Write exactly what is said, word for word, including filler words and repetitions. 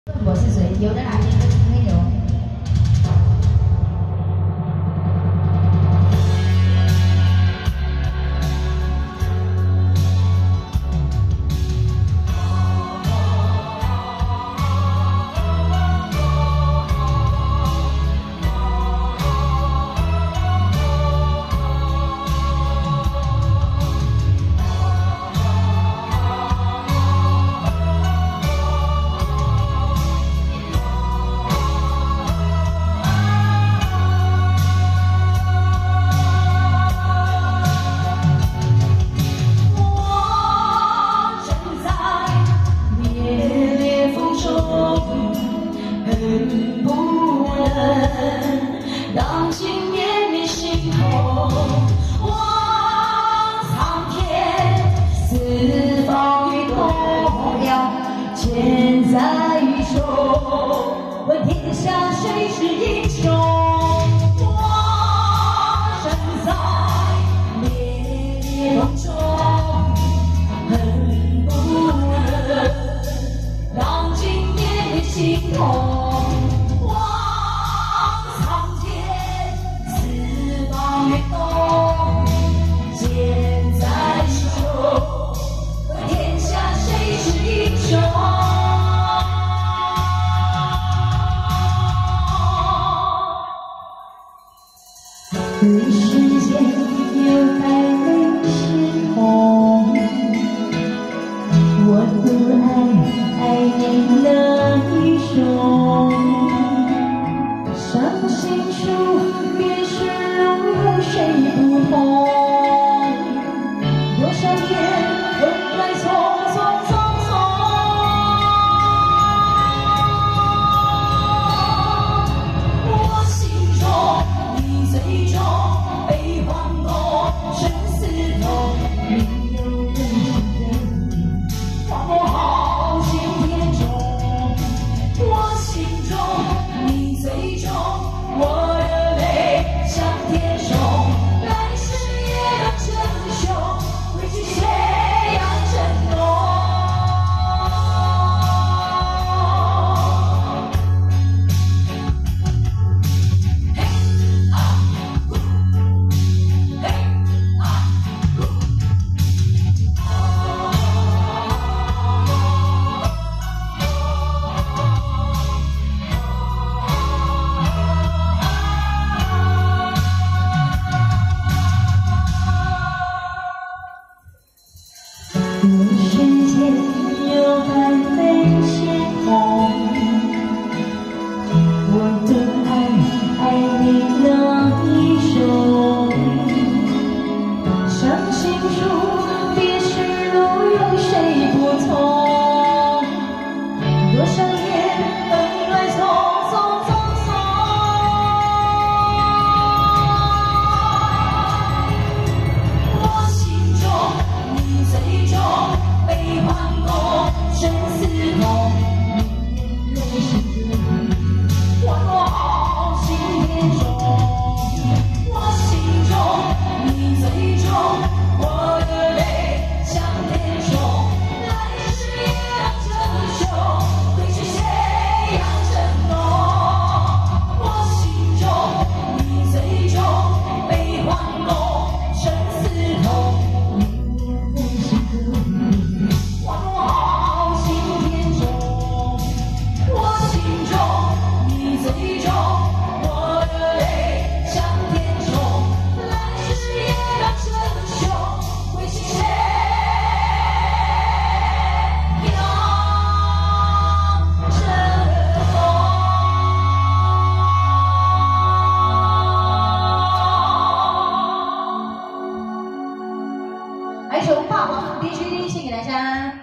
我是谁？有的来听听听有。 当今念你心头，望苍天，四方与同样牵在手，问天下谁是英雄？我身在烈烈风中，恨不能当今念你心头。 对世间有太美星空，我的爱爱你那一生，伤心处别时路有谁不同？多少年恩爱匆匆匆匆，我心中你最重。 悲欢共，生死同，命有人是人定，换我好心田中。我心中你最重，我的泪向天送，来世也要珍重，回去谁要珍重。 世间有太美星空，我的爱爱你那一生。伤心处别时路有谁不同？多少年恩爱匆匆匆匆，我心中你最重。 悲欢共，生死同，命运是真，换我好心田中。我心中你最重，我的泪向天冲。来世也要珍重，回去谁要珍重？我心中你最重，悲欢共，生死同。 来一首《霸王别姬》献给大家。